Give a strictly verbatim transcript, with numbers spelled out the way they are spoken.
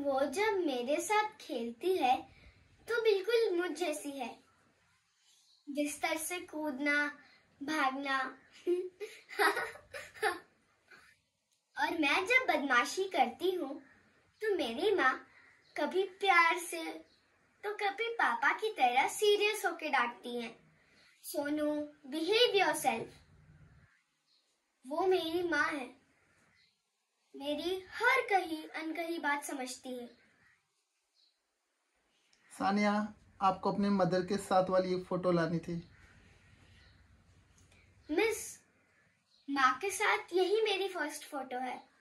वो जब मेरे साथ खेलती है तो बिल्कुल मुझ जैसी है। बिस्तर से कूदना, भागना और मैं जब बदमाशी करती हूँ तो मेरी माँ कभी प्यार से तो कभी पापा की तरह सीरियस होके डांटती हैं। Sonu, behave yourself. वो मेरी माँ है, मेरी हर कही अनकही बात समझती है। सानिया, आपको अपने मदर के साथ वाली एक फोटो लानी थी। मिस, माँ के साथ यही मेरी फर्स्ट फोटो है।